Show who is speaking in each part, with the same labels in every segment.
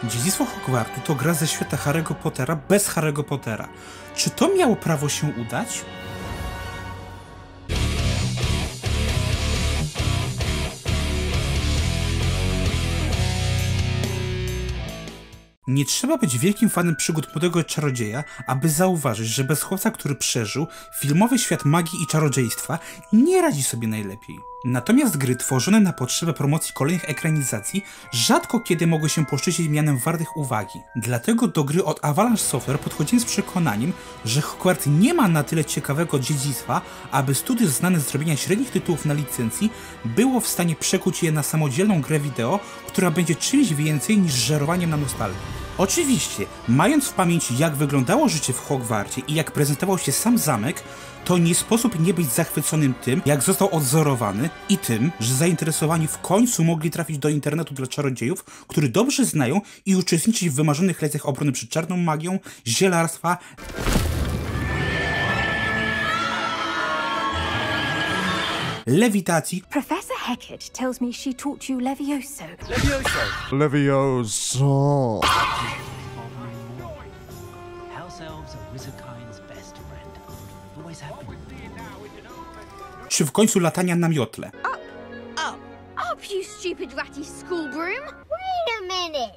Speaker 1: Dziedzictwo Hogwartu to gra ze świata Harry'ego Pottera bez Harry'ego Pottera. Czy to miało prawo się udać? Nie trzeba być wielkim fanem przygód młodego czarodzieja, aby zauważyć, że bez chłopca, który przeżył, filmowy świat magii i czarodziejstwa nie radzi sobie najlepiej. Natomiast gry tworzone na potrzebę promocji kolejnych ekranizacji rzadko kiedy mogły się poszczycić mianem wartych uwagi. Dlatego do gry od Avalanche Software podchodzimy z przekonaniem, że Hogwarts nie ma na tyle ciekawego dziedzictwa, aby studio znane z robienia średnich tytułów na licencji było w stanie przekuć je na samodzielną grę wideo, która będzie czymś więcej niż żerowaniem na nostalgii. Oczywiście, mając w pamięci jak wyglądało życie w Hogwarcie i jak prezentował się sam zamek, to nie sposób nie być zachwyconym tym, jak został odzorowany i tym, że zainteresowani w końcu mogli trafić do internetu dla czarodziejów, który dobrze znają i uczestniczyć w wymarzonych lekcjach obrony przed czarną magią, zielarstwa, lewitacji.
Speaker 2: Professor Hecat tells me she taught you Levioso.
Speaker 3: Levioso.
Speaker 4: House elves are wizardkind's best friend. Always have been.
Speaker 1: Czy w końcu latania na miotle.
Speaker 5: Up, you stupid ratty school broom! Wait a minute!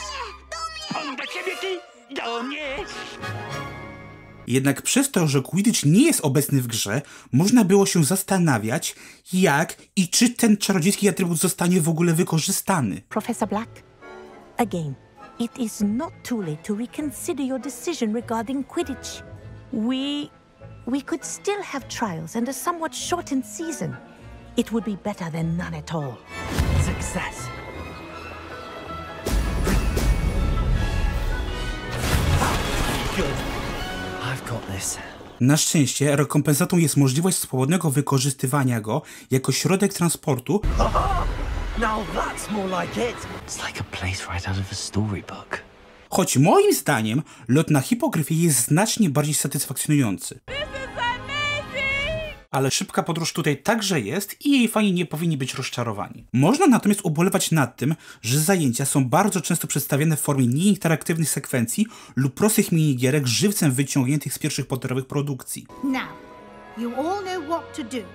Speaker 4: Do mnie!
Speaker 1: Jednak przez to, że Quidditch nie jest obecny w grze, można było się zastanawiać, jak i czy ten czarodziejski atrybut zostanie w ogóle wykorzystany.
Speaker 6: Professor Black, again, it is not too late to reconsider your decision regarding Quidditch. We could still have trials and a somewhat shortened season. It would be better than none at all.
Speaker 4: Success. Good. I've got this.
Speaker 1: Na szczęście rekompensatą jest możliwość swobodnego wykorzystywania go jako środek transportu,
Speaker 4: Now that's more like it. It's like a place right out of a storybook.
Speaker 1: choć moim zdaniem lot na hipogryfie jest znacznie bardziej satysfakcjonujący. Ale szybka podróż tutaj także jest i jej fani nie powinni być rozczarowani. Można natomiast ubolewać nad tym, że zajęcia są bardzo często przedstawiane w formie nieinteraktywnych sekwencji lub prostych minigierek żywcem wyciągniętych z pierwszych potterowych produkcji.
Speaker 7: Now, you all know what to do.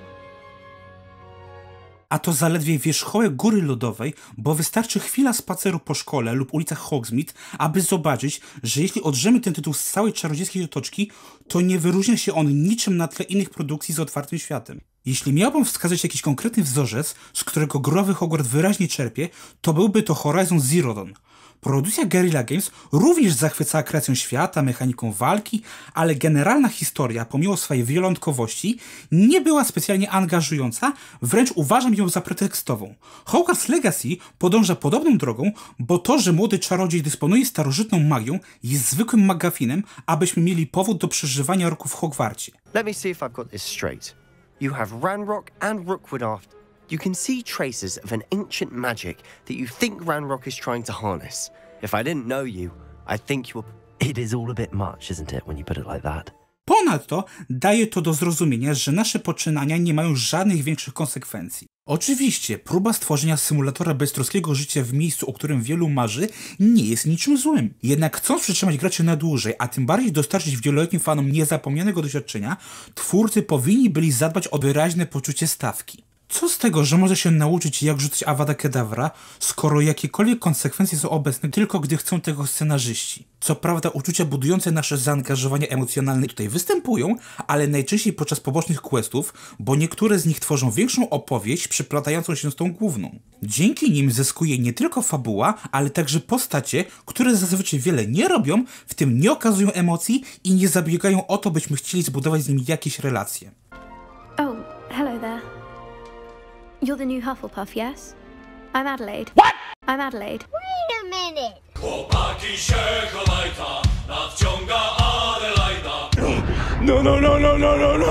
Speaker 1: A to zaledwie wierzchołek góry lodowej, bo wystarczy chwila spaceru po szkole lub ulicach Hogsmeade, aby zobaczyć, że jeśli odrzemy ten tytuł z całej czarodziejskiej otoczki, to nie wyróżnia się on niczym na tle innych produkcji z otwartym światem. Jeśli miałbym wskazać jakiś konkretny wzorzec, z którego growy Hogwarts wyraźnie czerpie, to byłby to Horizon Zero Dawn. Produkcja Guerrilla Games również zachwycała kreacją świata, mechaniką walki, ale generalna historia, pomimo swojej wyjątkowości, nie była specjalnie angażująca, wręcz uważam ją za pretekstową. Hogwarts Legacy podąża podobną drogą, bo to, że młody czarodziej dysponuje starożytną magią, jest zwykłym magafinem, abyśmy mieli powód do przeżywania roku w Hogwarcie.
Speaker 8: Let me see if I've got this straight. You have Ranrock and Rookwood Aft. You can see traces of an ancient magic that you think Ranrock is trying to harness. If I didn't know you, I think you were...
Speaker 4: It is all a bit much, isn't it, when you put it like that?
Speaker 1: Ponadto daje to do zrozumienia, że nasze poczynania nie mają żadnych większych konsekwencji. Oczywiście, próba stworzenia symulatora beztroskiego życia w miejscu, o którym wielu marzy, nie jest niczym złym. Jednak chcąc przytrzymać graczy na dłużej, a tym bardziej dostarczyć wieloletnim fanom niezapomnianego doświadczenia, twórcy powinni byli zadbać o wyraźne poczucie stawki. Co z tego, że może się nauczyć jak rzucać Avada Kedavra, skoro jakiekolwiek konsekwencje są obecne tylko gdy chcą tego scenarzyści. Co prawda uczucia budujące nasze zaangażowanie emocjonalne tutaj występują, ale najczęściej podczas pobocznych questów, bo niektóre z nich tworzą większą opowieść przeplatającą się z tą główną. Dzięki nim zyskuje nie tylko fabuła, ale także postacie, które zazwyczaj wiele nie robią, w tym nie okazują emocji i nie zabiegają o to, byśmy chcieli zbudować z nimi jakieś relacje.
Speaker 2: Oh, hello there. You're the new Hufflepuff, yes? I'm Adelaide. What? I'm Adelaide.
Speaker 5: Wait a minute!
Speaker 9: Chłopaki się chowajta, nadciąga Adelaida.
Speaker 3: No.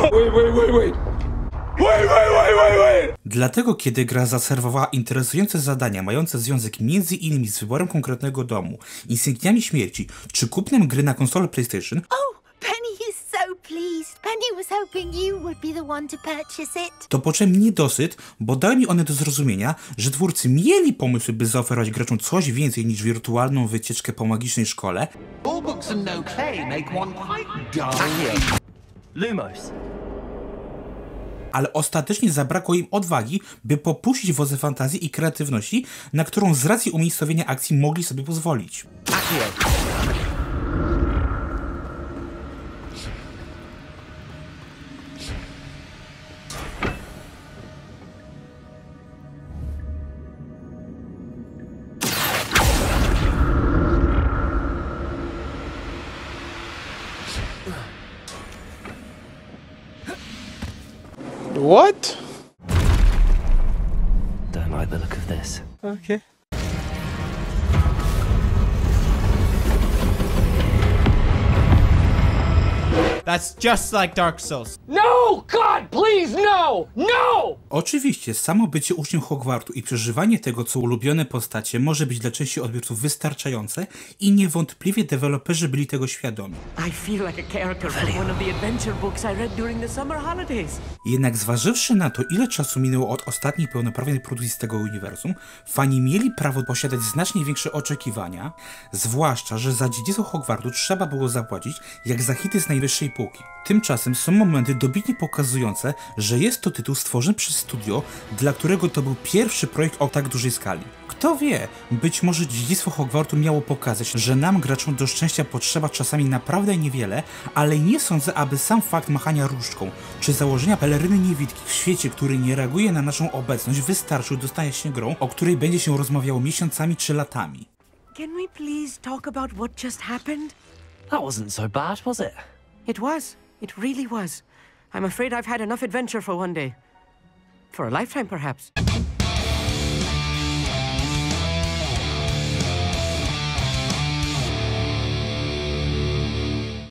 Speaker 3: Wait.
Speaker 1: Dlatego, kiedy gra zaserwowała interesujące zadania mające związek m.in. z wyborem konkretnego domu, insygniami śmierci czy kupnem gry na konsolę PlayStation,
Speaker 7: Oh, Penny is so
Speaker 6: please. Penny was hoping you would be the one to purchase it.
Speaker 1: To poczułem niedosyt, bo dały mi one do zrozumienia, że twórcy mieli pomysły, by zaoferować graczom coś więcej niż wirtualną wycieczkę po magicznej szkole.
Speaker 4: All books and no play make one quite dull. Lumos.
Speaker 1: Ale ostatecznie zabrakło im odwagi, by popuścić wodze fantazji i kreatywności, na którą z racji umiejscowienia akcji mogli sobie pozwolić.
Speaker 3: What?
Speaker 4: Don't like the look of this.
Speaker 3: Okay.
Speaker 10: That's just like Dark Souls.
Speaker 3: No! God, please, no! No!
Speaker 1: Oczywiście, samo bycie uczniem Hogwartu i przeżywanie tego, co ulubione postacie, może być dla części odbiorców wystarczające i niewątpliwie deweloperzy byli tego świadomi.
Speaker 11: I feel like a character from one of the adventure books I read during the summer holidays.
Speaker 1: Jednak zważywszy na to, ile czasu minęło od ostatniej pełnoprawnej produkcji z tego uniwersum, fani mieli prawo posiadać znacznie większe oczekiwania, zwłaszcza, że za dziedzictwo Hogwartu trzeba było zapłacić jak za hity z najwyższej półki. Tymczasem są momenty dobitnie pokazujące, że jest to tytuł stworzony przez studio, dla którego to był pierwszy projekt o tak dużej skali. Kto wie, być może dziedzictwo Hogwartu miało pokazać, że nam, graczom, do szczęścia potrzeba czasami naprawdę niewiele, ale nie sądzę, aby sam fakt machania różdżką, czy założenia peleryny niewidki w świecie, który nie reaguje na naszą obecność, wystarczył do stania się grą, o której będzie się rozmawiało miesiącami czy latami.
Speaker 11: Can we please talk about what just happened?
Speaker 4: That wasn't so bad, was it?
Speaker 11: It was. It really was. I'm afraid I've had enough adventure for one day. For a lifetime, perhaps.